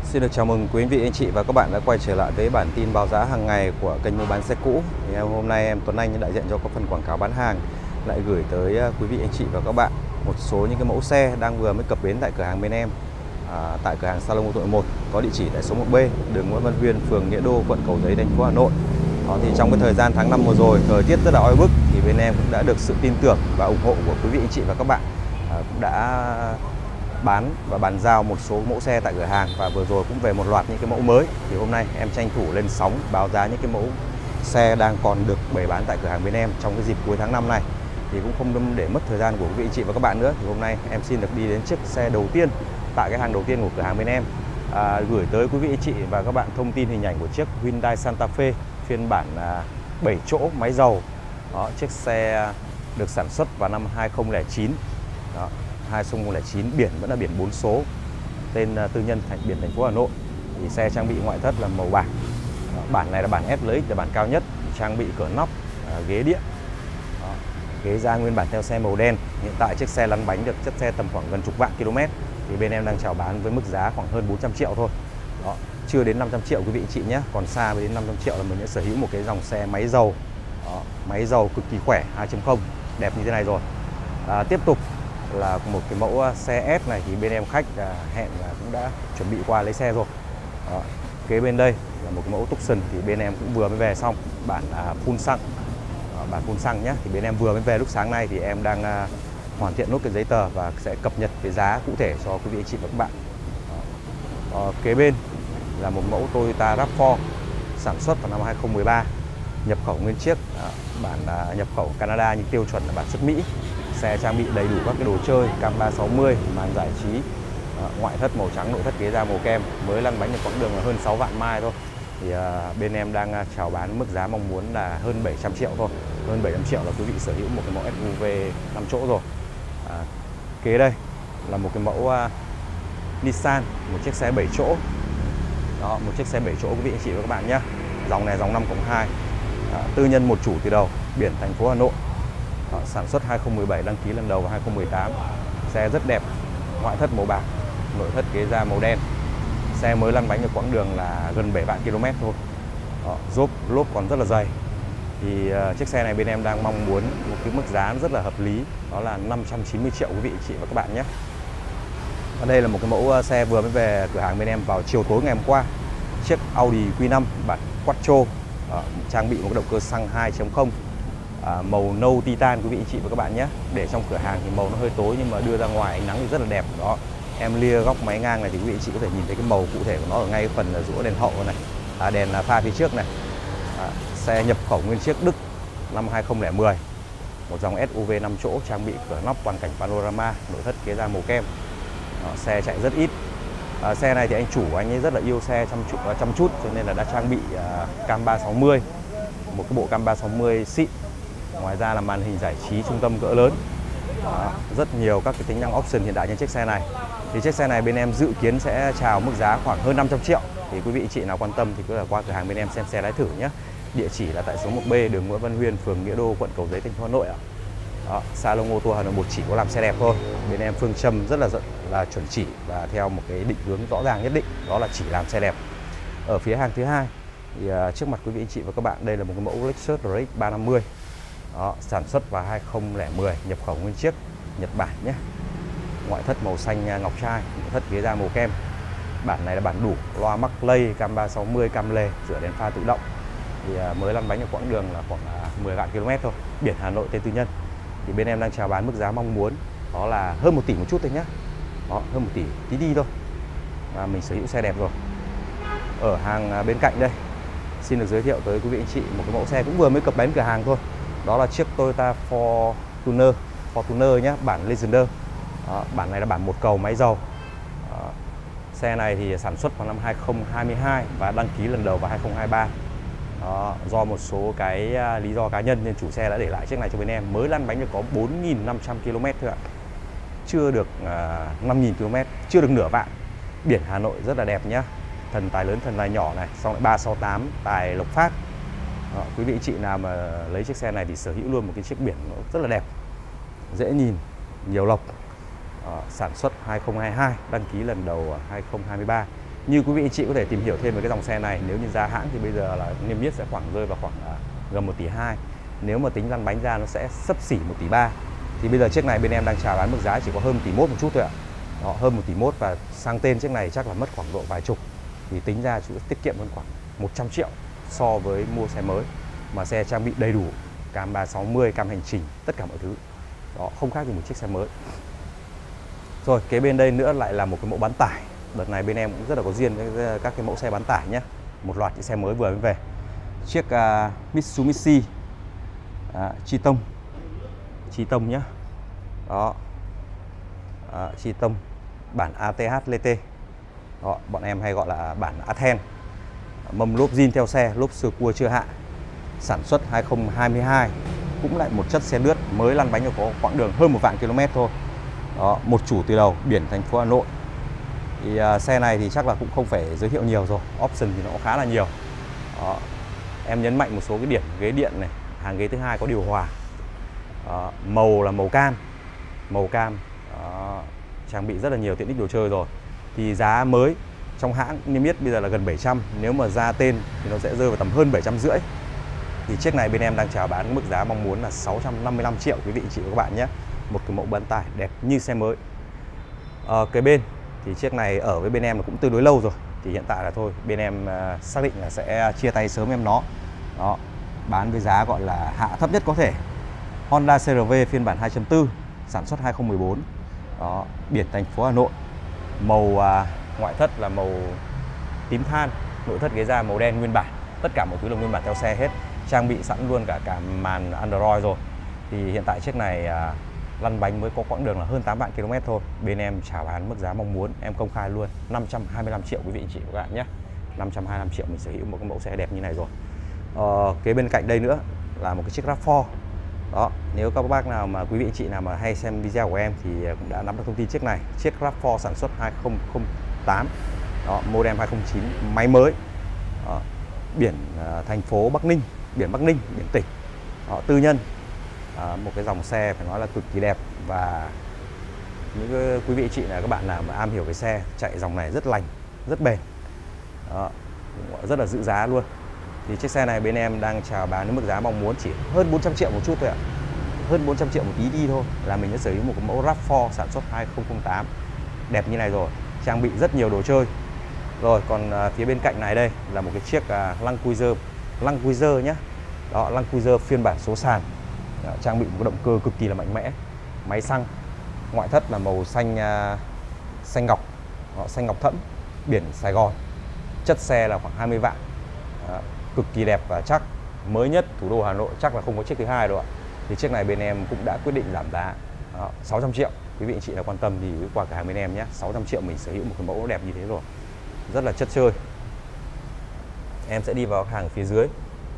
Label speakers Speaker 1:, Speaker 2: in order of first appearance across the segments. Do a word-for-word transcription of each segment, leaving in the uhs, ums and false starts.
Speaker 1: Xin được chào mừng quý anh chị anh chị và các bạn đã quay trở lại với bản tin báo giá hàng ngày của kênh mua bán xe cũ. Thì hôm nay em Tuấn Anh đại diện cho các phần quảng cáo bán hàng lại gửi tới quý vị anh chị và các bạn một số những cái mẫu xe đang vừa mới cập bến tại cửa hàng bên em, à, tại cửa hàng Salon ô tô một có địa chỉ tại số một B, đường Nguyễn Văn Huyên, phường Nghĩa Đô, quận Cầu Giấy, thành phố Hà Nội. Đó, thì trong cái thời gian tháng năm vừa rồi, thời tiết rất là oi bức thì bên em cũng đã được sự tin tưởng và ủng hộ của quý vị anh chị và các bạn, à, cũng đã bán và bàn giao một số mẫu xe tại cửa hàng, và vừa rồi cũng về một loạt những cái mẫu mới. Thì hôm nay em tranh thủ lên sóng báo giá những cái mẫu xe đang còn được bày bán tại cửa hàng bên em trong cái dịp cuối tháng năm này. Thì cũng không để mất thời gian của quý vị chị và các bạn nữa, thì hôm nay em xin được đi đến chiếc xe đầu tiên tại cái hàng đầu tiên của cửa hàng bên em, à, gửi tới quý vị chị và các bạn thông tin hình ảnh của chiếc Hyundai Santa Fe phiên bản à, bảy chỗ máy dầu. Đó, chiếc xe được sản xuất vào năm hai không không chín. Đó, hai không không chín, biển vẫn là biển bốn số, tên tư nhân thành biển thành phố Hà Nội. Thì xe trang bị ngoại thất là màu bạc. Đó, bản này là bản ét lờ ích, là bản cao nhất, trang bị cửa nóc, à, ghế điện. Đó, ghế da nguyên bản theo xe màu đen. Hiện tại chiếc xe lăn bánh được chất xe tầm khoảng gần chục vạn km. Thì bên em đang chào bán với mức giá khoảng hơn bốn trăm triệu thôi. Đó, chưa đến năm trăm triệu quý vị chị nhé, còn xa với đến năm trăm triệu là mình đã sở hữu một cái dòng xe máy dầu. Đó, máy dầu cực kỳ khỏe, hai chấm không đẹp như thế này rồi. À, tiếp tục là một cái mẫu xe S này thì bên em khách à, hẹn là cũng đã chuẩn bị qua lấy xe rồi. Đó, kế bên đây là một cái mẫu Tucson thì bên em cũng vừa mới về xong, bản à, full xăng. Đó, bản full xăng nhé, thì bên em vừa mới về lúc sáng nay, thì em đang à, hoàn thiện nốt cái giấy tờ và sẽ cập nhật cái giá cụ thể cho quý vị chị và các bạn. Đó. Đó, kế bên là một mẫu Toyota ráp four sản xuất vào năm hai không một ba, nhập khẩu nguyên chiếc, à, bản à, nhập khẩu Canada nhưng tiêu chuẩn là bản xuất Mỹ. Xe trang bị đầy đủ các cái đồ chơi, cam ba sáu mươi, màn giải trí, đó, ngoại thất màu trắng, nội thất ghế da màu kem, mới lăn bánh được quãng đường là hơn sáu vạn mai thôi. Thì à, bên em đang chào bán mức giá mong muốn là hơn bảy trăm triệu thôi. Hơn bảy trăm triệu là quý vị sở hữu một cái mẫu ét u vê năm chỗ rồi. À, kế đây là một cái mẫu uh, Nissan, một chiếc xe bảy chỗ. Đó, một chiếc xe bảy chỗ quý vị anh chị và các bạn nhé. Dòng này dòng năm cộng hai, à, tư nhân một chủ từ đầu, biển thành phố Hà Nội. Đó, sản xuất hai không một bảy, đăng ký lần đầu vào hai không một tám. Xe rất đẹp, ngoại thất màu bạc, nội thất ghế da màu đen. Xe mới lăn bánh được quãng đường là gần bảy vạn km thôi. Đó, rốp lốp còn rất là dày. Thì uh, chiếc xe này bên em đang mong muốn một cái mức giá rất là hợp lý, đó là năm trăm chín mươi triệu quý vị chị và các bạn nhé. Và đây là một cái mẫu uh, xe vừa mới về cửa hàng bên em vào chiều tối ngày hôm qua. Chiếc Audi Q năm bản Quattro, uh, trang bị một cái động cơ xăng hai chấm không, À, màu nâu titan quý vị chị và các bạn nhé. Để trong cửa hàng thì màu nó hơi tối, nhưng mà đưa ra ngoài ánh nắng thì rất là đẹp. Đó, em lia góc máy ngang này thì quý vị chị có thể nhìn thấy cái màu cụ thể của nó ở ngay phần rũa đèn hậu này, à, đèn pha phía trước này. À, xe nhập khẩu nguyên chiếc Đức năm hai không không không, một dòng ét u vê năm chỗ, trang bị cửa nóc, toàn cảnh panorama, nội thất ghế da màu kem. Đó, xe chạy rất ít. À, xe này thì anh chủ anh ấy rất là yêu xe chăm chút, chăm chút cho nên là đã trang bị uh, cam ba sáu mươi, một cái bộ cam ba sáu mươi xịn. Ngoài ra là màn hình giải trí trung tâm cỡ lớn. Đó, rất nhiều các cái tính năng option hiện đại trên chiếc xe này. Thì chiếc xe này bên em dự kiến sẽ chào mức giá khoảng hơn năm trăm triệu. Thì quý vị chị nào quan tâm thì cứ là qua cửa hàng bên em xem xe lái thử nhé. Địa chỉ là tại số một B, đường Nguyễn Văn Huyên, phường Nghĩa Đô, quận Cầu Giấy, thành phố Hà Nội ạ. Đó, Salon ô tô Hà Nội một chỉ có làm xe đẹp thôi. Bên em phương châm rất là là chuẩn chỉ và theo một cái định hướng rõ ràng nhất định, đó là chỉ làm xe đẹp. Ở phía hàng thứ hai thì uh, trước mặt quý vị chị và các bạn, đây là một cái mẫu Lexus rờ ích ba năm mươi. Đó, sản xuất vào hai không không một, nhập khẩu nguyên chiếc Nhật Bản nhé. Ngoại thất màu xanh ngọc trai, nội thất ghế da màu kem. Bản này là bản đủ, loa mắc play, cam ba sáu mươi, cam lề, rửa đèn pha tự động. Thì mới lăn bánh ở quãng đường là khoảng mười vạn km thôi, biển Hà Nội, tên tư nhân. Thì bên em đang chào bán mức giá mong muốn, đó là hơn một tỷ một chút thôi nhé. Đó, hơn một tỷ tí đi thôi. Và mình sở hữu xe đẹp rồi. Ở hàng bên cạnh đây, xin được giới thiệu tới quý vị anh chị một cái mẫu xe cũng vừa mới cập bến cửa hàng thôi. Đó là chiếc Toyota Fortuner, Fortuner nhé, bản Legender. Đó, bản này là bản một cầu máy dầu. Đó, xe này thì sản xuất vào năm hai không hai hai và đăng ký lần đầu vào hai không hai ba. Đó, do một số cái lý do cá nhân nên chủ xe đã để lại chiếc này cho bên em. Mới lăn bánh được có bốn nghìn năm trăm ki lô mét thôi ạ. Chưa được uh, năm nghìn ki lô mét, chưa được nửa vạn. Biển Hà Nội rất là đẹp nhé. Thần tài lớn, thần tài nhỏ này, xong lại ba sáu tám tài Lộc Phát. Đó, quý vị chị nào mà lấy chiếc xe này thì sở hữu luôn một cái chiếc biển nó rất là đẹp, dễ nhìn, nhiều lộc. Đó, sản xuất hai không hai hai, đăng ký lần đầu hai không hai ba. Như quý vị anh chị có thể tìm hiểu thêm về cái dòng xe này, nếu như giá hãng thì bây giờ là niêm yết sẽ khoảng rơi vào khoảng uh, gần một tỷ hai. Nếu mà tính lăn bánh ra nó sẽ xấp xỉ một tỷ ba. Thì bây giờ chiếc này bên em đang chào bán mức giá chỉ có hơn một tỷ mốt một chút thôi ạ. Đó, hơn một tỷ mốt, và sang tên chiếc này chắc là mất khoảng độ vài chục. Thì tính ra chú tiết kiệm hơn khoảng một trăm triệu so với mua xe mới. Mà xe trang bị đầy đủ cam ba sáu mươi, cam hành trình, tất cả mọi thứ. Đó, không khác gì một chiếc xe mới. Rồi, kế bên đây nữa lại là một cái mẫu bán tải. Đợt này bên em cũng rất là có duyên với các cái mẫu xe bán tải nhé. Một loạt những xe mới vừa mới về. Chiếc uh, Mitsubishi uh, Triton Triton nhé. Đó, uh, Triton bản a tê hát lê tê. Đó, bọn em hay gọi là bản Athen. Mâm lốp zin theo xe, lốp sơ cua chưa hạ. Sản xuất hai không hai hai. Cũng lại một chất xe lướt mới, lăn bánh có quãng đường hơn một vạn km thôi. Đó, một chủ từ đầu, biển thành phố Hà Nội. Thì uh, xe này thì chắc là cũng không phải giới thiệu nhiều rồi, option thì nó cũng khá là nhiều. Đó, em nhấn mạnh một số cái điểm: ghế điện này, hàng ghế thứ hai có điều hòa. Đó, màu là màu cam, màu cam. Đó, trang bị rất là nhiều tiện ích đồ chơi rồi. Thì giá mới trong hãng niêm yết bây giờ là gần bảy trăm, nếu mà ra tên thì nó sẽ rơi vào tầm hơn bảy trăm rưỡi. Thì chiếc này bên em đang chào bán mức giá mong muốn là sáu trăm năm mươi lăm triệu quý vị chị và các bạn nhé. Một cái mẫu bán tải đẹp như xe mới. À, cái bên thì chiếc này ở với bên em là cũng tương đối lâu rồi. Thì hiện tại là thôi, bên em uh, xác định là sẽ chia tay sớm em nó. Đó, bán với giá gọi là hạ thấp nhất có thể. Honda xê rờ vê phiên bản hai chấm bốn, sản xuất hai không một bốn. Đó, biển thành phố Hà Nội. Màu uh, ngoại thất là màu tím than, nội thất ghế da màu đen nguyên bản. Tất cả mọi thứ là nguyên bản theo xe hết. Trang bị sẵn luôn cả cả màn Android rồi. Thì hiện tại chiếc này uh, lăn bánh mới có quãng đường là hơn tám vạn km thôi. Bên em chào bán mức giá mong muốn, em công khai luôn năm trăm hai mươi lăm triệu quý vị chị và các bạn nhé. năm trăm hai mươi lăm triệu mình sở hữu một cái mẫu xe đẹp như này rồi. Ờ, kế bên cạnh đây nữa là một cái chiếc ráp bốn. Đó, nếu các bác nào mà quý vị chị nào mà hay xem video của em thì cũng đã nắm được thông tin chiếc này. Chiếc ráp bốn sản xuất hai không không tám. Đó, model hai không chín, máy mới. Đó, biển uh, thành phố Bắc Ninh, biển Bắc Ninh, biển tỉnh. Đó, tư nhân. À, một cái dòng xe phải nói là cực kỳ đẹp, và những cái quý vị chị là các bạn nào mà am hiểu về xe, chạy dòng này rất lành, rất bền. Đó, rất là giữ giá luôn. Thì chiếc xe này bên em đang chào bán với mức giá mong muốn chỉ hơn bốn trăm triệu một chút thôi ạ. Hơn bốn trăm triệu một tí đi thôi là mình đã sở hữu một cái mẫu ráp bốn sản xuất hai không không tám đẹp như này rồi, trang bị rất nhiều đồ chơi. Rồi còn à, phía bên cạnh này đây là một cái chiếc à, Land Cruiser, Land Cruiser nhé. Đó, Land Cruiser phiên bản số sàn. Đó, trang bị một cái động cơ cực kỳ là mạnh mẽ, máy xăng, ngoại thất là màu xanh uh, xanh ngọc. Đó, xanh ngọc thẫm, biển Sài Gòn. Chất xe là khoảng hai mươi vạn. Đó, cực kỳ đẹp và chắc, mới nhất thủ đô Hà Nội, chắc là không có chiếc thứ hai đâu ạ. Thì chiếc này bên em cũng đã quyết định giảm giá. Đó, sáu trăm triệu. Quý vị anh chị nào quan tâm thì qua cửa hàng bên em nhé. sáu trăm triệu mình sở hữu một cái mẫu đẹp như thế rồi, rất là chất chơi. Em sẽ đi vào hàng phía dưới.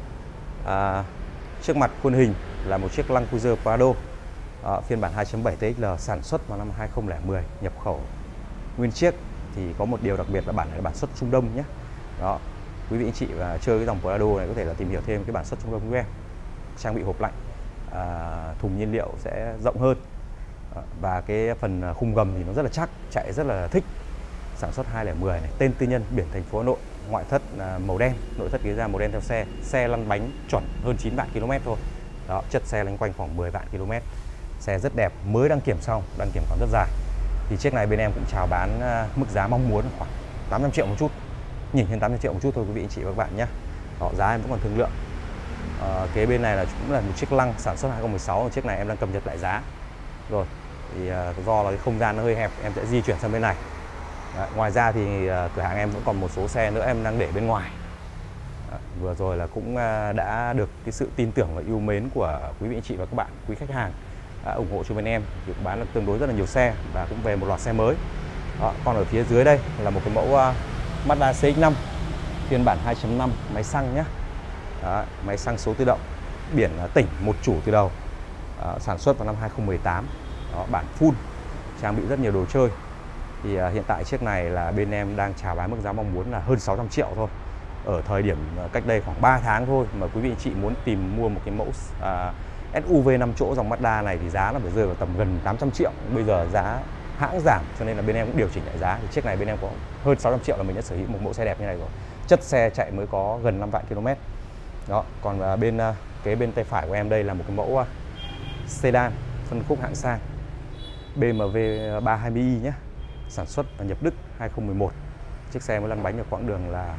Speaker 1: À, trước mặt khuôn hình là một chiếc Land Cruiser Prado, à, phiên bản hai chấm bảy T X L, sản xuất vào năm hai không không không, nhập khẩu nguyên chiếc. Thì có một điều đặc biệt là bản này là bản xuất Trung Đông nhé. Đó, quý vị anh chị và chơi cái dòng Prado này có thể là tìm hiểu thêm cái bản xuất Trung Đông của em. Trang bị hộp lạnh, à, thùng nhiên liệu sẽ rộng hơn, à, và cái phần khung gầm thì nó rất là chắc, chạy rất là thích. Sản xuất hai không một không này, tên tư nhân, biển thành phố Hà Nội. Ngoại thất là màu đen, nội thất ghế da màu đen theo xe. Xe lăn bánh chuẩn hơn chín vạn km thôi. Đó, chất xe lanh quanh khoảng mười vạn km. Xe rất đẹp, mới đăng kiểm xong, đăng kiểm còn rất dài. Thì chiếc này bên em cũng chào bán uh, mức giá mong muốn khoảng tám trăm triệu một chút, nhìn hơn tám trăm triệu một chút thôi quý vị anh chị và các bạn nhé. Đó, giá em vẫn còn thương lượng. Uh, kế bên này là cũng là một chiếc Lăng sản xuất hai không một sáu. Chiếc này em đang cập nhật lại giá rồi. Thì uh, do là cái không gian nó hơi hẹp, em sẽ di chuyển sang bên này. Đấy, ngoài ra thì uh, cửa hàng em vẫn còn một số xe nữa em đang để bên ngoài. Đấy, vừa rồi là cũng uh, đã được cái sự tin tưởng và yêu mến của quý vị anh chị và các bạn, quý khách hàng đã ủng hộ cho bên em. Thì cũng bán được tương đối rất là nhiều xe và cũng về một loạt xe mới. Đó, còn ở phía dưới đây là một cái mẫu uh, Mazda C X năm phiên bản hai chấm năm, máy xăng nhé. Đó, máy xăng số tự động, biển uh, tỉnh, một chủ từ đầu, uh, sản xuất vào năm hai không một tám. Đó, bản full, trang bị rất nhiều đồ chơi. Thì uh, hiện tại chiếc này là bên em đang chào bán mức giá mong muốn là hơn sáu trăm triệu thôi. Ở thời điểm uh, cách đây khoảng ba tháng thôi mà quý vị chị muốn tìm mua một cái mẫu uh, ét u vê năm chỗ dòng Mazda này thì giá nó phải rơi vào tầm gần tám trăm triệu. Bây giờ giá hãng giảm cho nên là bên em cũng điều chỉnh lại giá. Thì chiếc này bên em có hơn sáu trăm triệu là mình đã sở hữu một mẫu xe đẹp như này rồi. Chất xe chạy mới có gần năm vạn ki lô mét. Đó, còn bên kế bên tay phải của em đây là một cái mẫu sedan phân khúc hạng sang B M W ba hai mươi i nhé. Sản xuất và nhập Đức hai không một một. Chiếc xe mới lăn bánh ở quãng đường là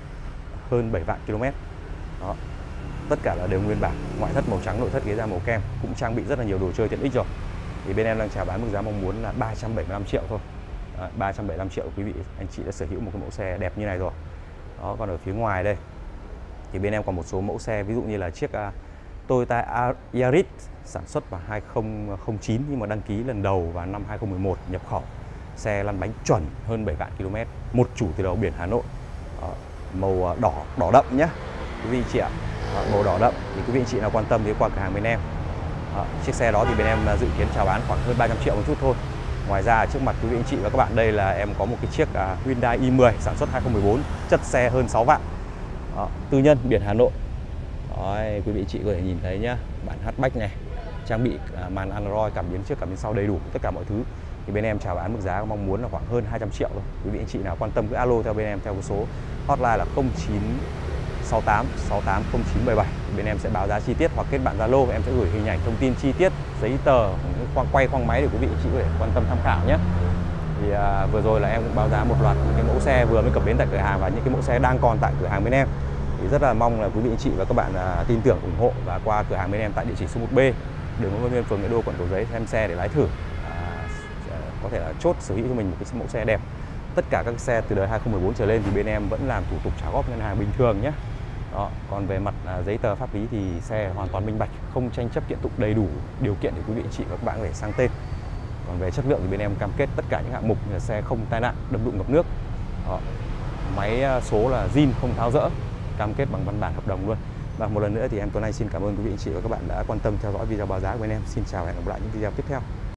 Speaker 1: hơn bảy vạn ki lô mét. Đó. Tất cả là đều nguyên bản, ngoại thất màu trắng, nội thất ghế da màu kem, cũng trang bị rất là nhiều đồ chơi tiện ích rồi. Thì bên em đang chào bán mức giá mong muốn là ba trăm bảy mươi lăm triệu thôi. Đấy, ba trăm bảy mươi lăm triệu quý vị anh chị đã sở hữu một cái mẫu xe đẹp như này rồi. Đó, còn ở phía ngoài đây thì bên em còn một số mẫu xe, ví dụ như là chiếc uh, Toyota Yaris sản xuất vào hai không không chín nhưng mà đăng ký lần đầu vào năm hai không một một, nhập khẩu. Xe lăn bánh chuẩn hơn bảy vạn ki lô mét, một chủ từ đầu biển Hà Nội. Đó, màu đỏ đỏ đậm nhé quý vị chị ạ. Đó, màu đỏ đậm thì quý vị anh chị nào quan tâm thì qua cửa hàng bên em. Đó, chiếc xe đó thì bên em dự kiến chào bán khoảng hơn ba trăm triệu một chút thôi. Ngoài ra trước mặt quý vị anh chị và các bạn đây là em có một cái chiếc uh, Hyundai i mười sản xuất hai không một bốn, chất xe hơn sáu vạn. Đó, tư nhân biển Hà Nội. Đấy, quý vị chị có thể nhìn thấy nhá, bản hatchback này, trang bị uh, màn Android, cảm biến trước cảm biến sau đầy đủ tất cả mọi thứ. Thì bên em chào bán mức giá mong muốn là khoảng hơn hai trăm triệu thôi. Quý vị anh chị nào quan tâm cứ alo theo bên em theo cái số hotline là không chín sáu tám sáu tám không chín bảy bảy. Bên em sẽ báo giá chi tiết hoặc kết bạn Zalo, em sẽ gửi hình ảnh thông tin chi tiết, giấy tờ, khoang quay khoang máy để quý vị chị có thể quan tâm tham khảo nhé. Thì à, vừa rồi là em cũng báo giá một loạt những cái mẫu xe vừa mới cập bến tại cửa hàng và những cái mẫu xe đang còn tại cửa hàng bên em. Thì rất là mong là quý vị chị và các bạn à, tin tưởng ủng hộ và qua cửa hàng bên em tại địa chỉ số một B, đường Nguyễn Văn Huyên, phường Nghĩa Đô, quận Cầu Giấy xem xe để lái thử. À, có thể là chốt sở hữu cho mình một cái mẫu xe đẹp. Tất cả các xe từ đời hai không một bốn trở lên thì bên em vẫn làm thủ tục trả góp ngân hàng bình thường nhé. Đó, còn về mặt à, giấy tờ pháp lý thì xe hoàn toàn minh bạch, không tranh chấp kiện tụng, đầy đủ điều kiện để quý vị chị và các bạn có thể sang tên. Còn về chất lượng thì bên em cam kết tất cả những hạng mục như là xe không tai nạn, đâm đụng ngập nước. Đó, máy số là zin không tháo dỡ, cam kết bằng văn bản hợp đồng luôn. Và một lần nữa thì em Tuấn Anh xin cảm ơn quý vị chị và các bạn đã quan tâm theo dõi video báo giá của bên em. Xin chào và hẹn gặp lại những video tiếp theo.